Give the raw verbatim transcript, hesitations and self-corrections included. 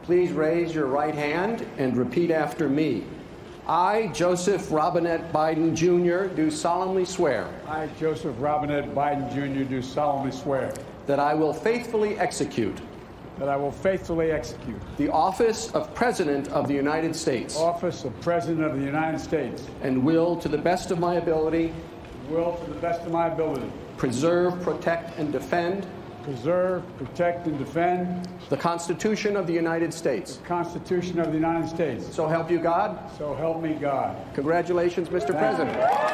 Please raise your right hand and repeat after me. I, Joseph Robinette Biden, Junior, do solemnly swear I, Joseph Robinette Biden, Junior, do solemnly swear that I will faithfully execute that I will faithfully execute the office of President of the United States office of President of the United States and will, to the best of my ability, will, to the best of my ability, preserve, protect, and defend preserve, protect, and defend the Constitution of the United States. the Constitution of the United States. So help you God. So help me God. Congratulations, Mister Thank President. you.